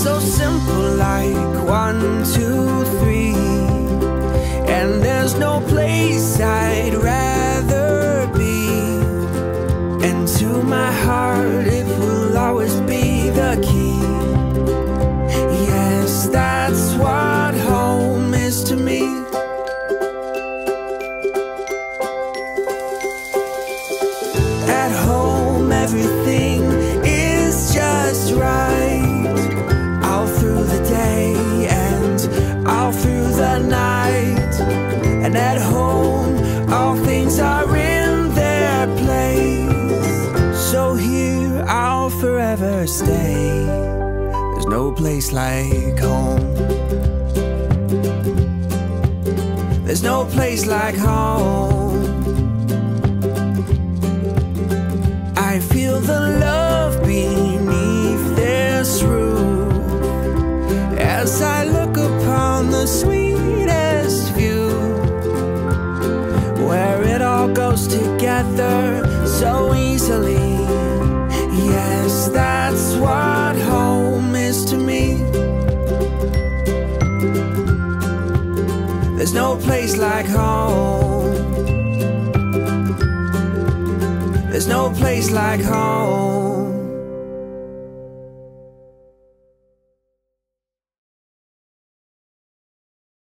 so simple, like 1, 2, 3. And there's no place I'd rather be. And to my heart it will always be the key. Yes, that's what home is to me. At home everything is just right, all through the day and all through the night. And at home all things are in their place, so here I'll forever stay. There's no place like home. There's no place like home. I feel the love beneath this roof as I look upon the sweetest view, where it all goes together so easily. Yes, that's what home is to me. There's no place like home. There's no place like home.